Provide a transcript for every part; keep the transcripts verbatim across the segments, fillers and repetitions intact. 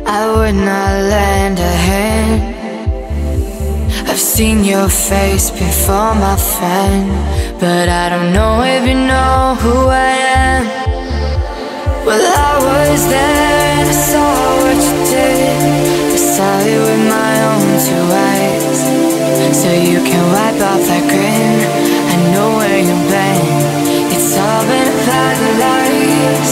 I would not lend a hand. I've seen your face before, my friend, but I don't know if you know who I am. Well, I was there and I saw what you did. I saw it with my own two eyes. So you can wipe off that grin. I know where you've been. It's all been a pack of lies.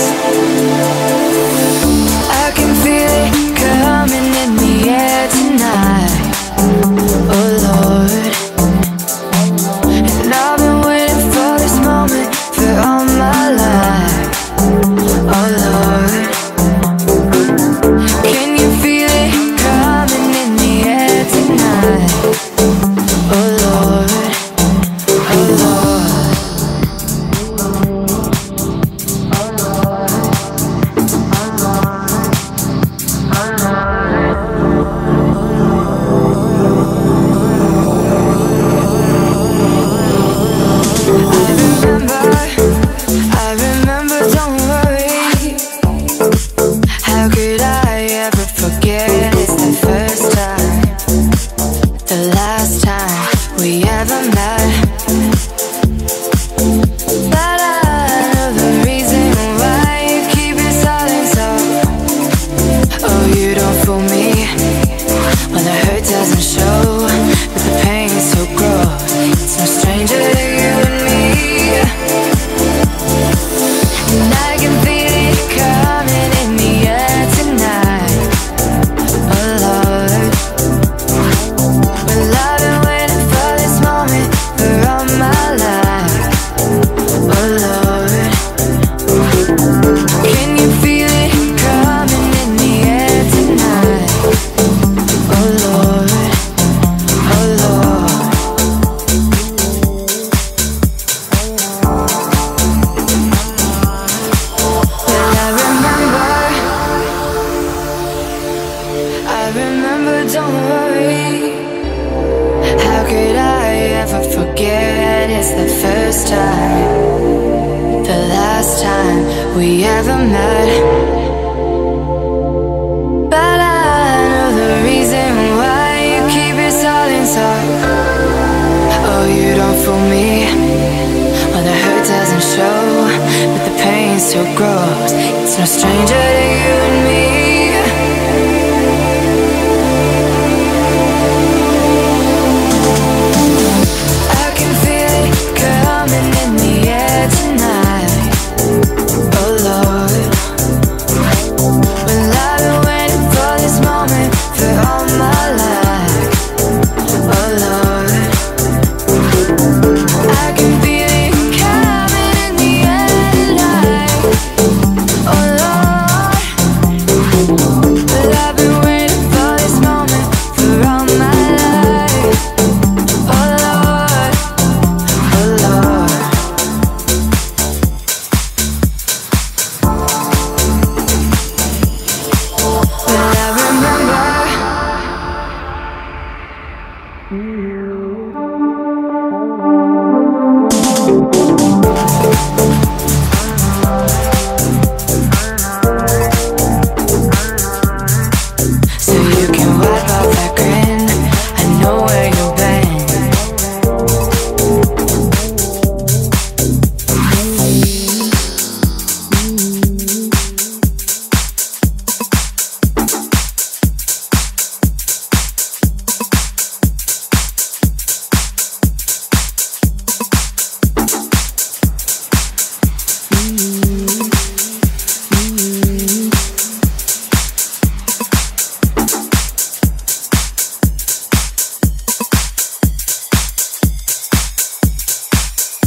I can feel it coming in the air tonight. Oh Lord, and I've been waiting for this moment for all my life. Oh Lord, can you feel it coming in the air tonight? Oh Lord, oh Lord.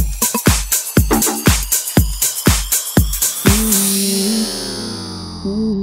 Mm-hmm.